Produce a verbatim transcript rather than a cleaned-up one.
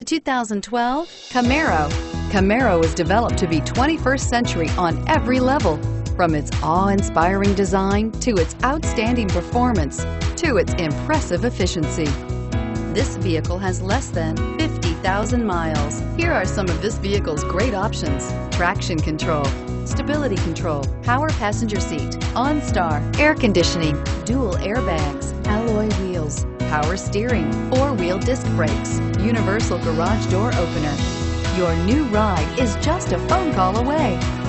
two thousand twelve Camaro. Camaro was developed to be twenty-first century on every level, from its awe-inspiring design to its outstanding performance to its impressive efficiency. This vehicle has less than fifty thousand miles. Here are some of this vehicle's great options: traction control, stability control, power passenger seat, OnStar, air conditioning, dual airbags, alloy wheels, power steering, four-wheel disc brakes, universal garage door opener. Your new ride is just a phone call away.